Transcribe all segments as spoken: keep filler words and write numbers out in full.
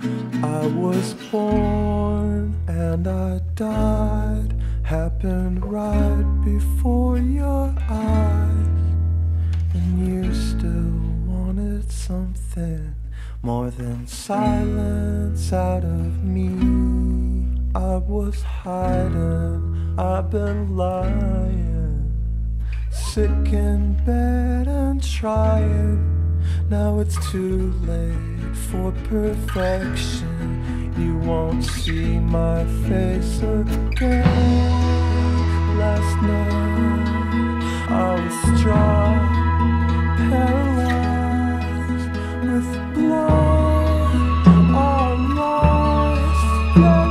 I was born and I died, happened right before your eyes, and you still wanted something more than silence out of me. I was hiding, I've been lying, sick in bed and trying. Now it's too late for perfection. You won't see my face again. Last night I was struck, paralyzed with blood. Our lives yet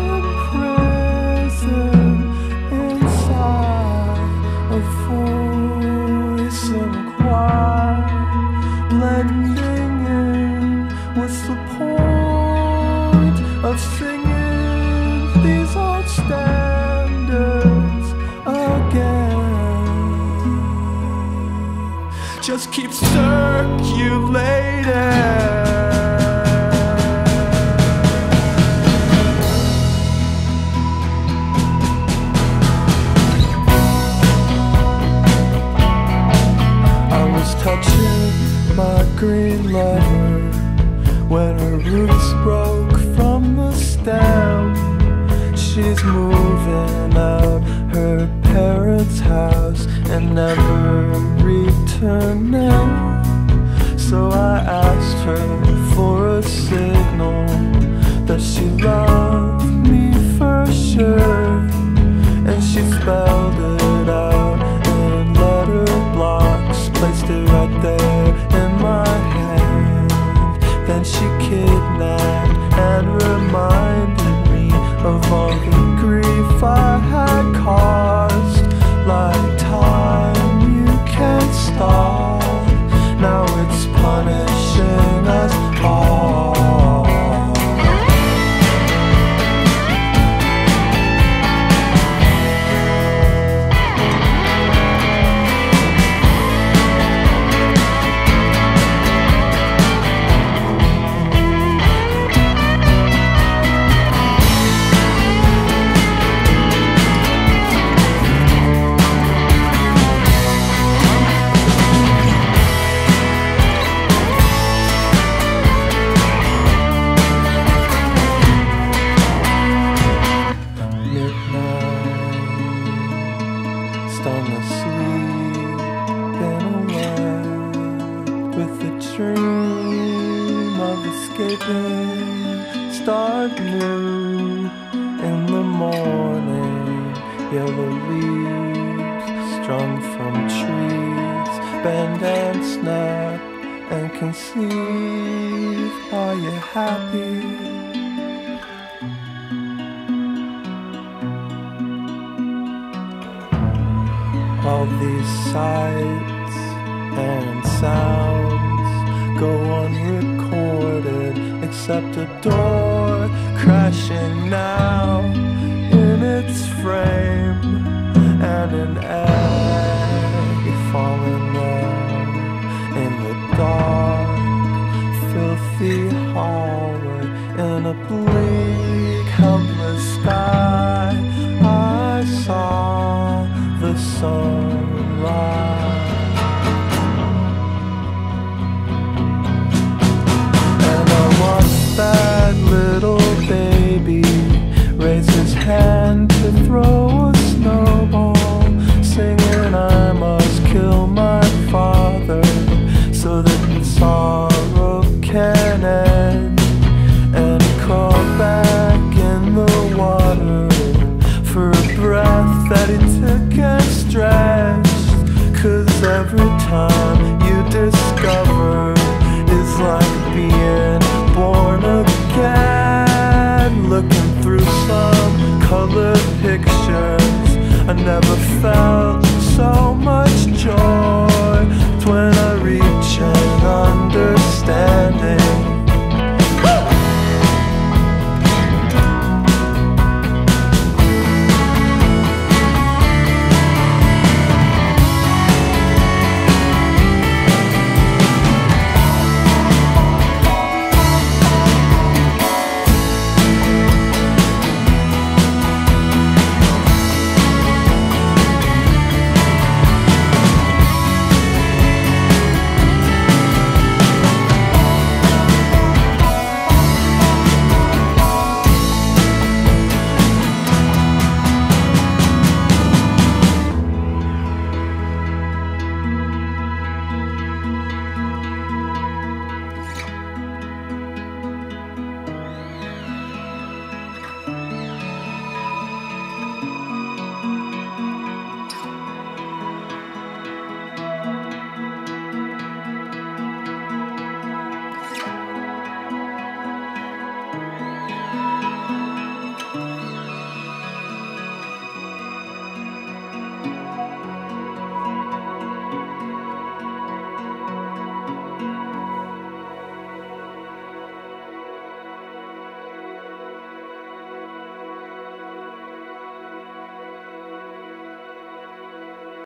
in prison, inside a voice in a choir, blending in. What's the point of singing these old standards again? Just keep circulating. Touching my green leather when her roots broke from the stem. She's moving out her parents' house and never returning. So I asked her for a signal that she loved me for sure, and she spelled it out in letter blocks, placed it right there in my hand. Then she kidnapped and reminded me of all the grief I had caused. Like time you can't stop, now it's punishing us all. Dream of escaping, start new in the morning. Yellow leaves strung from trees bend and snap and conceive. Are you happy? All these sights and sounds go unrecorded, except a door crashing now in its frame, and an egg falling down in the dark, filthy hallway in a bleak, helpless sky. I saw the sunrise. That little baby raised his hand to throw a snowball, singing, I must kill my father so that sorrow can end.